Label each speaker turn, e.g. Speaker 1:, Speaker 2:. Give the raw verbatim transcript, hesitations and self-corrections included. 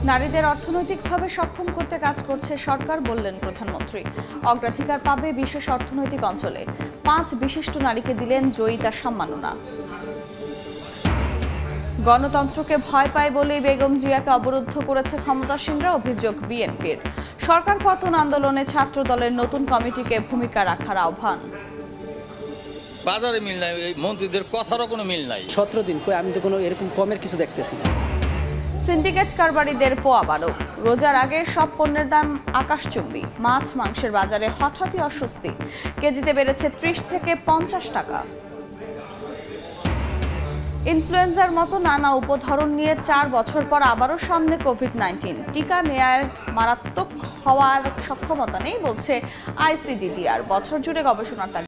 Speaker 1: নারীদের অর্থনৈতিকভাবে সক্ষম করতে কাজ করছে সরকার, বললেন প্রধানমন্ত্রী। অগ্রাধিকার পাবে বিশেষ অর্থনৈতিক অঞ্চলে। পাঁচ বিশিষ্ট নারীকে দিলেন জয়িতা সম্মাননা। গণতন্ত্রকে ভয় পায় বলেই বেগম জিয়াকে অবরুদ্ধ করেছে ক্ষমতাসীনরা, অভিযোগ বিএনপির। সরকার পতন আন্দোলনে ছাত্র দলের নতুন কমিটিকে ভূমিকা রাখার আহ্বান।
Speaker 2: বাজারে মিল নাই, মন্ত্রীদের কথারও কোনো মিল নাই।
Speaker 3: সতেরো দিন কই আমি তো কোনো এরকম কমের কিছু দেখতেছি না।
Speaker 1: সিন্ডিকেট কারবারিদের পোয়াবারও। রোজার আগে সব পণ্যের দাম আকাশচুম্বী। মাছ মাংসের বাজারে হঠাৎই অস্বস্তি। কেজিতে বেড়েছে ত্রিশ থেকে পঞ্চাশ টাকা। ইনফ্লুয়েঞ্জার মতো নানা উপধরন নিয়ে চার বছর পর আবারও সামনে কোভিড নাইন্টিন। টিকা নেয়ার মারাত্মক হওয়ার সক্ষমতা নেই বলছে আইসিডিডিআর। বছর জুড়ে গবেষণার